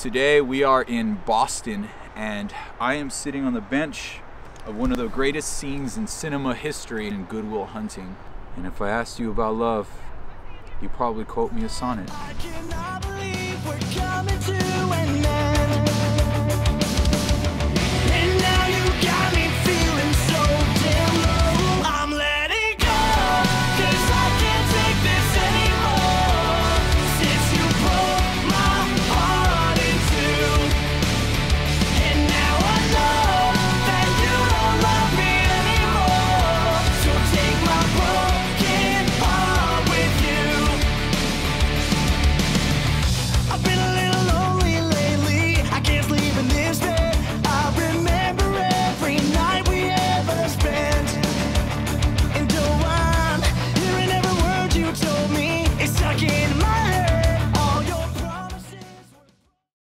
Today we are in Boston and I am sitting on the bench of one of the greatest scenes in cinema history in Good Will Hunting. And if I asked you about love, you'd probably quote me a sonnet.